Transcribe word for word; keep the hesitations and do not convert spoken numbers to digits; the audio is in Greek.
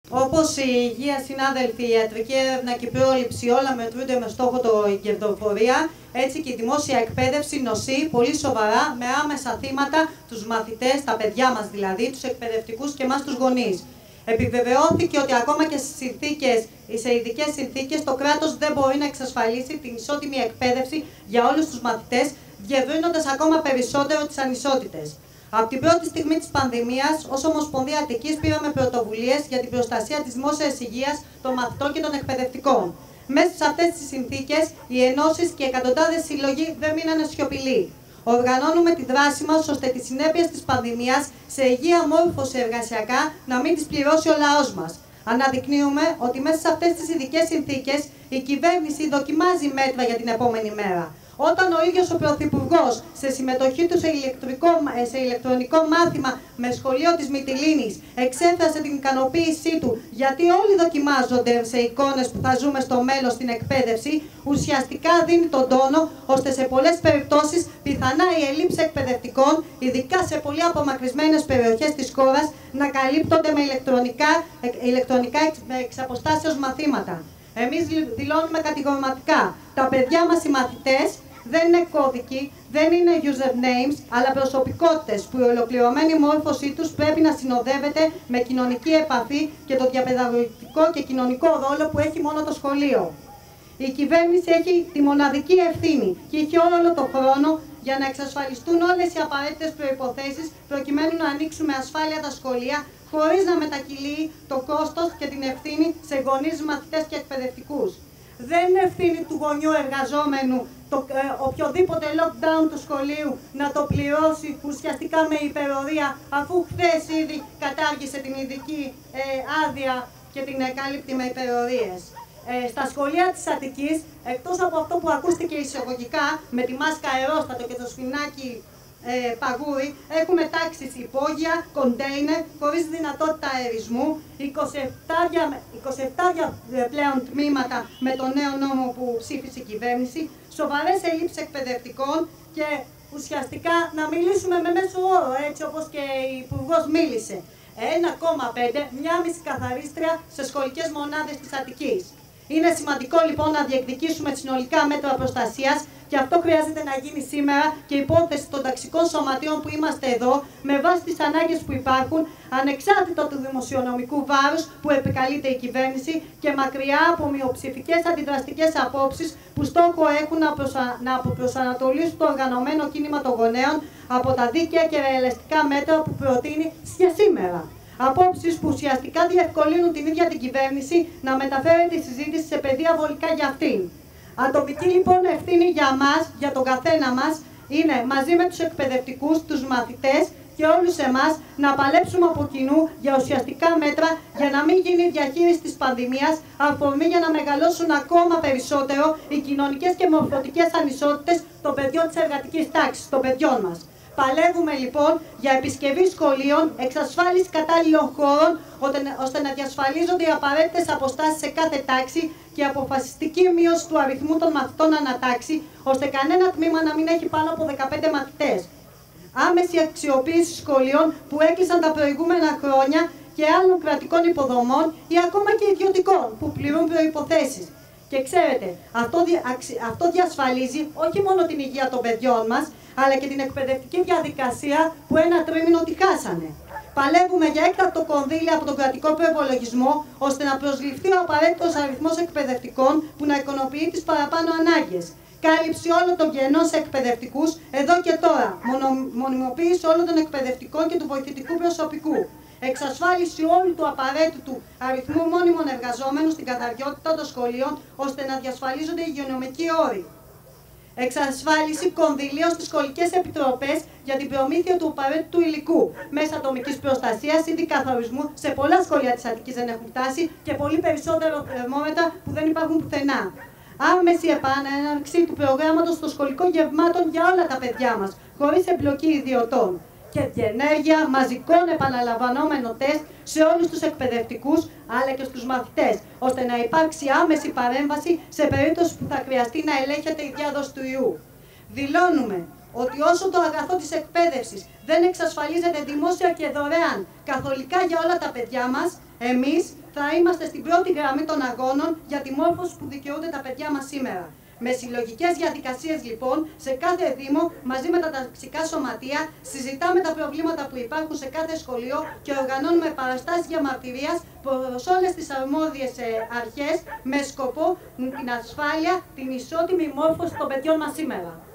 Όπως η υγεία, συνάδελφοι, η ιατρική έρευνα και η πρόληψη όλα μετρούνται με στόχο την κερδοφορία, έτσι και η δημόσια εκπαίδευση νοσεί πολύ σοβαρά με άμεσα θύματα τους μαθητές, τα παιδιά μας δηλαδή, τους εκπαιδευτικούς και εμάς τους γονείς. Επιβεβαιώθηκε ότι ακόμα και στις συνθήκες, σε ειδικές συνθήκες το κράτος δεν μπορεί να εξασφαλίσει την ισότιμη εκπαίδευση για όλους τους μαθητές, διευρύνοντας ακόμα περισσότερο τις ανισότητες. Από την πρώτη στιγμή της πανδημίας, ως Ομοσπονδία Αττικής πήραμε πρωτοβουλίες για την προστασία της δημόσιας υγείας των μαθητών και των εκπαιδευτικών. Μέσα σε αυτές τις συνθήκες, οι ενώσεις και εκατοντάδες σύλλογοι δεν μείνανε σιωπηλοί. Οργανώνουμε τη δράση μας ώστε τις συνέπειες της πανδημίας σε υγεία, μόρφωση εργασιακά να μην τις πληρώσει ο λαός μας. Αναδεικνύουμε ότι μέσα σε αυτές τις ειδικές συνθήκες η κυβέρνηση δοκιμάζει μέτρα για την επόμενη μέρα. Όταν ο ίδιος ο Πρωθυπουργός σε συμμετοχή του σε, σε ηλεκτρονικό μάθημα με σχολείο της Μυτιλήνης εξέφρασε την ικανοποίησή του γιατί όλοι δοκιμάζονται σε εικόνες που θα ζούμε στο μέλλον στην εκπαίδευση, ουσιαστικά δίνει τον τόνο ώστε σε πολλές περιπτώσεις πιθανά η ελλείψη εκπαιδευτικών, ειδικά σε πολύ απομακρυσμένες περιοχές της χώρας, να καλύπτονται με ηλεκτρονικά, ηλεκτρονικά εξ, εξ αποστάσεως μαθήματα. Εμείς δηλώνουμε κατηγορηματικά, τα παιδιά μας οι μαθητές δεν είναι κώδικοι, δεν είναι usernames, αλλά προσωπικότητες που η ολοκληρωμένη μόρφωσή τους πρέπει να συνοδεύεται με κοινωνική επαφή και το διαπαιδαγωγικό και κοινωνικό ρόλο που έχει μόνο το σχολείο. Η κυβέρνηση έχει τη μοναδική ευθύνη και έχει όλο τον χρόνο για να εξασφαλιστούν όλες οι απαραίτητες προϋποθέσεις προκειμένου να ανοίξουν με ασφάλεια τα σχολεία, χωρίς να μετακυλεί το κόστος και την ευθύνη σε γονείς, μαθητές και εκπαιδευτικούς. Δεν είναι ευθύνη του γονιού εργαζόμενου το, ε, οποιοδήποτε lockdown του σχολείου να το πληρώσει ουσιαστικά με υπερορία, αφού χθες ήδη κατάργησε την ειδική ε, άδεια και την εκάλυπτη με υπερορίες. Ε, στα σχολεία της Αττικής, εκτός από αυτό που ακούστηκε εισαγωγικά με τη μάσκα αερόστατο και το σφινάκι ε, παγούρι, έχουμε τάξεις υπόγεια, κοντέινερ, χωρίς δυνατότητα αερισμού, είκοσι επτά πλέον τμήματα με το νέο νόμο που ψήφισε η κυβέρνηση, σοβαρές ελλείψεις εκπαιδευτικών και ουσιαστικά να μιλήσουμε με μέσο όρο, έτσι όπως και η Υπουργός μίλησε. ένα κόμμα πέντε, μια μισή καθαρίστρια σε σχολικές μονάδες της Αττικής. Είναι σημαντικό λοιπόν να διεκδικήσουμε συνολικά μέτρα προστασίας και αυτό χρειάζεται να γίνει σήμερα και υπόθεση των ταξικών σωματείων που είμαστε εδώ με βάση τις ανάγκες που υπάρχουν, ανεξάρτητα του δημοσιονομικού βάρους που επικαλείται η κυβέρνηση και μακριά από μειοψηφικές αντιδραστικές απόψεις που στόχο έχουν να, προσα... να προσανατολίσουν το οργανωμένο κίνημα των γονέων από τα δίκαια και ρεαλιστικά μέτρα που προτείνει για σήμερα. Απόψεις που ουσιαστικά διευκολύνουν την ίδια την κυβέρνηση να μεταφέρει τη συζήτηση σε πεδία βολικά για αυτήν. Ατομική λοιπόν ευθύνη για μας, για τον καθένα μας, είναι μαζί με τους εκπαιδευτικούς, τους μαθητές και όλους εμάς να παλέψουμε από κοινού για ουσιαστικά μέτρα για να μην γίνει η διαχείριση της πανδημίας αφορμή για να μεγαλώσουν ακόμα περισσότερο οι κοινωνικές και μορφωτικές ανισότητες των παιδιών της εργατικής τάξης, των παιδιών μας. Παλεύουμε λοιπόν για επισκευή σχολείων, εξασφάλιση κατάλληλων χώρων, ώστε να διασφαλίζονται οι απαραίτητες αποστάσεις σε κάθε τάξη και αποφασιστική μείωση του αριθμού των μαθητών ανατάξη, ώστε κανένα τμήμα να μην έχει πάνω από δεκαπέντε μαθητές. Άμεση αξιοποίηση σχολείων που έκλεισαν τα προηγούμενα χρόνια και άλλων κρατικών υποδομών ή ακόμα και ιδιωτικών που πληρούν προϋποθέσεις. Και ξέρετε, αυτό, δια, αυτό διασφαλίζει όχι μόνο την υγεία των παιδιών μας, αλλά και την εκπαιδευτική διαδικασία που ένα τρίμηνο τη χάσανε. Παλεύουμε για έκτακτο κονδύλι από τον κρατικό προϋπολογισμό, ώστε να προσληφθεί ο απαραίτητος αριθμός εκπαιδευτικών που να ικανοποιεί τις παραπάνω ανάγκες. Κάλυψη όλων των κενών σε εκπαιδευτικούς εδώ και τώρα. Μονο, μονιμοποίηση όλων των εκπαιδευτικών και του βοηθητικού προσωπικού. Εξασφάλιση όλου του απαραίτητου αριθμού μόνιμων εργαζόμενων στην καθαριότητα των σχολείων, ώστε να διασφαλίζονται οι υγειονομικοί όροι. Εξασφάλιση κονδυλίων στις σχολικές επιτροπές για την προμήθεια του απαραίτητου υλικού, μέσα ατομικής προστασίας, ήδη καθαρισμού, σε πολλά σχολεία της Αττικής δεν έχουν φτάσει και πολύ περισσότερο θερμόμετρα που δεν υπάρχουν πουθενά. Άμεση επανέναρξη του προγράμματος των σχολικών γευμάτων για όλα τα παιδιά μας, χωρίς εμπλοκή ιδιωτών. Και διενέργεια μαζικών επαναλαμβανόμενων τεστ σε όλους τους εκπαιδευτικούς αλλά και στους μαθητές, ώστε να υπάρξει άμεση παρέμβαση σε περίπτωση που θα χρειαστεί να ελέγχεται η διάδοση του ιού. Δηλώνουμε ότι όσο το αγαθό της εκπαίδευσης δεν εξασφαλίζεται δημόσια και δωρεάν καθολικά για όλα τα παιδιά μας, Εμείς θα είμαστε στην πρώτη γραμμή των αγώνων για τη μόρφωση που δικαιούνται τα παιδιά μας σήμερα. Με συλλογικές διαδικασίες, λοιπόν, σε κάθε Δήμο, μαζί με τα ταξικά σωματεία, συζητάμε τα προβλήματα που υπάρχουν σε κάθε σχολείο και οργανώνουμε παραστάσεις διαμαρτυρίας προς όλες τις αρμόδιες αρχές με σκοπό την ασφάλεια, την ισότιμη μόρφωση των παιδιών μας σήμερα.